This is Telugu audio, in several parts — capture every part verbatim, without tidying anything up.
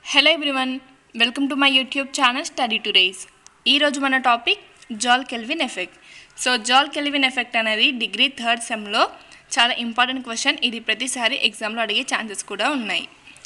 Hello everyone, welcome to my YouTube channel Study to Raise. ఈ రోజు మన topic Joule Kelvin effect. So Joule Kelvin effect అనేది డిగ్రీ థర్డ్ సెమ్లో చాలా ఇంపార్టెంట్ క్వశ్చన్. ఇది ప్రతిసారి ఎగ్జామ్లో అడిగే ఛాన్సెస్ కూడా ఉన్నాయి.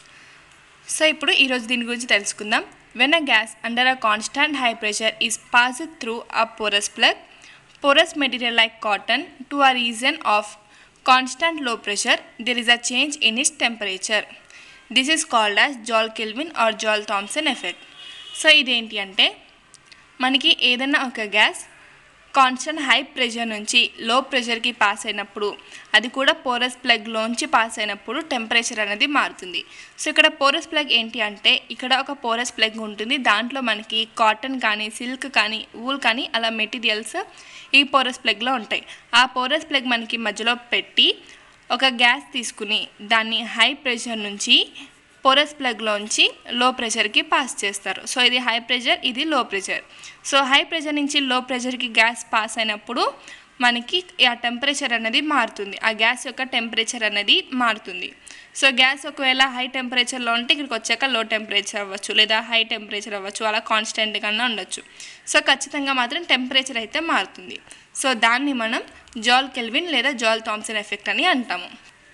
సో ఇప్పుడు ఈరోజు దీని గురించి తెలుసుకుందాం. When a gas under a constant high pressure is passed through a porous plug, porous material like cotton, to a region of constant low pressure, there is a change in its temperature. This is called as Joule-Kelvin or Joule-Thomson effect. So ఇదేంటి అంటే మనకి ఏదైనా ఒక గ్యాస్ కాన్స్టెంట్ హై ప్రెషర్ నుంచి లో ప్రెషర్కి పాస్ అయినప్పుడు, అది కూడా పోరస్ ప్లగ్లోంచి పాస్ అయినప్పుడు టెంపరేచర్ అనేది మారుతుంది. సో ఇక్కడ పోరస్ ప్లగ్ ఏంటి అంటే ఇక్కడ ఒక పోరస్ ప్లగ్ ఉంటుంది. దాంట్లో మనకి కాటన్ కానీ సిల్క్ కానీ వూల్ కానీ అలా మెటీరియల్స్ ఈ పోరస్ ప్లగ్లో ఉంటాయి. ఆ పోరస్ ప్లగ్ మనకి మధ్యలో పెట్టి ఒక గ్యాస్ తీసుకుని దాన్ని హై ప్రెషర్ నుంచి పోరస్ ప్లగ్లోంచి లో ప్రెషర్కి పాస్ చేస్తారు. సో ఇది హై ప్రెషర్, ఇది low pressure. So high pressure నుంచి లో ప్రెషర్కి గ్యాస్ పాస్ అయినప్పుడు మనకి ఆ టెంపరేచర్ అనేది మారుతుంది. ఆ గ్యాస్ యొక్క టెంపరేచర్ అనేది మారుతుంది. సో గ్యాస్ ఒకవేళ హై టెంపరేచర్లో ఉంటే ఇక్కడికి వచ్చాక లో టెంపరేచర్ అవ్వచ్చు, లేదా హై టెంపరేచర్ అవ్వచ్చు, అలా కాన్స్టెంట్గానే ఉండొచ్చు. సో ఖచ్చితంగా మాత్రం టెంపరేచర్ అయితే మారుతుంది. సో దాన్ని మనం జాల్ కెల్విన్ లేదా జాల్ థామ్సన్ ఎఫెక్ట్ అని అంటాము.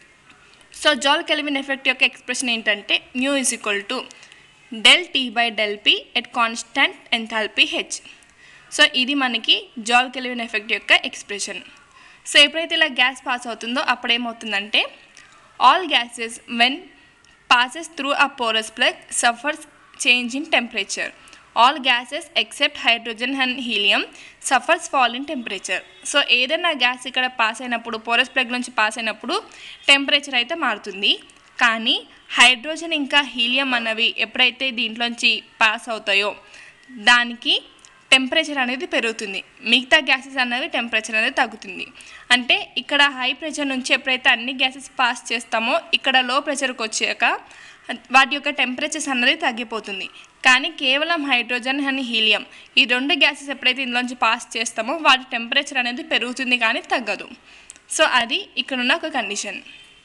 సో జాల్ కెల్విన్ ఎఫెక్ట్ యొక్క ఎక్స్ప్రెషన్ ఏంటంటే mu is equal to del T by del P at constant enthalpy H. So ఇది మనకి జాల్ కెల్విన్ ఎఫెక్ట్ యొక్క ఎక్స్ప్రెషన్. సో ఎప్పుడైతే ఇలా గ్యాస్ పాస్ అవుతుందో అప్పుడు ఏమవుతుందంటే all gases when passes through a porous plug suffers change in temperature. All gases except hydrogen and helium suffers fall in temperature. So ఏదైనా గ్యాస్ ఇక్కడ పాస్ అయినప్పుడు, పోరస్ ప్లగ్ నుంచి పాస్ అయినప్పుడు టెంపరేచర్ అయితే మారుతుంది. కానీ హైడ్రోజన్ ఇంకా హీలియం అన్నవి ఎప్పుడైతే దీంట్లోంచి పాస్ అవుతాయో దానికి టెంపరేచర్ అనేది పెరుగుతుంది. మిగతా గ్యాసెస్ అన్నవి టెంపరేచర్ అనేది తగ్గుతుంది. అంటే ఇక్కడ హై ప్రెషర్ నుంచి ఎప్పుడైతే అన్ని గ్యాసెస్ పాస్ చేస్తామో ఇక్కడ లో ప్రెషర్కి వచ్చాక వాటి యొక్క టెంపరేచర్స్ అన్నది తగ్గిపోతుంది. కానీ కేవలం హైడ్రోజన్ అండ్ హీలియం ఈ రెండు గ్యాసెస్ ఎప్పుడైతే ఇందులోంచి పాస్ చేస్తామో వాటి టెంపరేచర్ అనేది పెరుగుతుంది కానీ తగ్గదు. సో అది ఇక్కడున్న ఒక condition.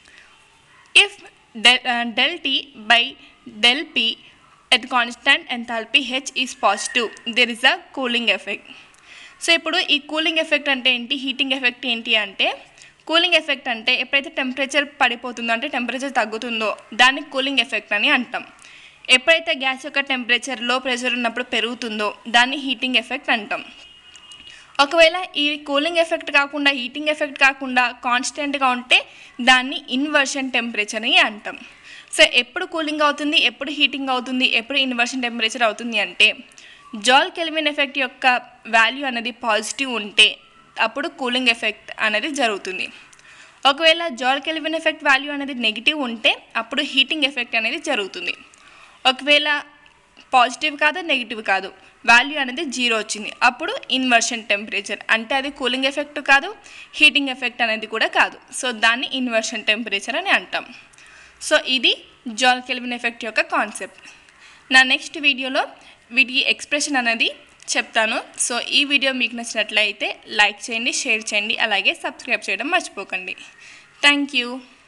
If del T by del P at constant enthalpy H is positive, there is a cooling effect. So ఇప్పుడు ఈ కూలింగ్ ఎఫెక్ట్ అంటే ఏంటి, హీటింగ్ ఎఫెక్ట్ ఏంటి అంటే, కూలింగ్ ఎఫెక్ట్ అంటే ఎప్పుడైతే టెంపరేచర్ పడిపోతుందో అంటే టెంపరేచర్ తగ్గుతుందో దాన్ని కూలింగ్ ఎఫెక్ట్ అని అంటాం. ఎప్పుడైతే గ్యాస్ యొక్క టెంపరేచర్ లో ప్రెషర్ ఉన్నప్పుడు పెరుగుతుందో దాన్ని హీటింగ్ ఎఫెక్ట్ అంటాం. ఒకవేళ ఈ కూలింగ్ ఎఫెక్ట్ కాకుండా, హీటింగ్ ఎఫెక్ట్ కాకుండా కాన్స్టెంట్గా ఉంటే దాన్ని ఇన్వర్షన్ టెంపరేచర్ అని అంటాం. సో ఎప్పుడు కూలింగ్ అవుతుంది, ఎప్పుడు హీటింగ్ అవుతుంది, ఎప్పుడు ఇన్వర్షన్ టెంపరేచర్ అవుతుంది అంటే జాల్ కెల్విన్ ఎఫెక్ట్ యొక్క వాల్యూ అనేది పాజిటివ్ ఉంటే అప్పుడు కూలింగ్ ఎఫెక్ట్ అనేది జరుగుతుంది. ఒకవేళ జాల్ కెల్విన్ ఎఫెక్ట్ వాల్యూ అనేది నెగిటివ్ ఉంటే అప్పుడు హీటింగ్ ఎఫెక్ట్ అనేది జరుగుతుంది. ఒకవేళ పాజిటివ్ కాదు, నెగిటివ్ కాదు, వాల్యూ అనేది జీరో వచ్చింది అప్పుడు ఇన్వర్షన్ టెంపరేచర్, అంటే అది కూలింగ్ ఎఫెక్ట్ కాదు, హీటింగ్ ఎఫెక్ట్ అనేది కూడా కాదు. సో దాన్ని ఇన్వర్షన్ టెంపరేచర్ అని అంటాం. సో ఇది జాల్ కెల్విన్ ఎఫెక్ట్ యొక్క కాన్సెప్ట్. నా నెక్స్ట్ వీడియోలో వీటి ఎక్స్ప్రెషన్ అనేది చెప్తాను. సో ఈ వీడియో మీకు నచ్చినట్లయితే లైక్ చేయండి, షేర్ చేయండి, అలాగే సబ్స్క్రైబ్ చేయడం మర్చిపోకండి. Thank you.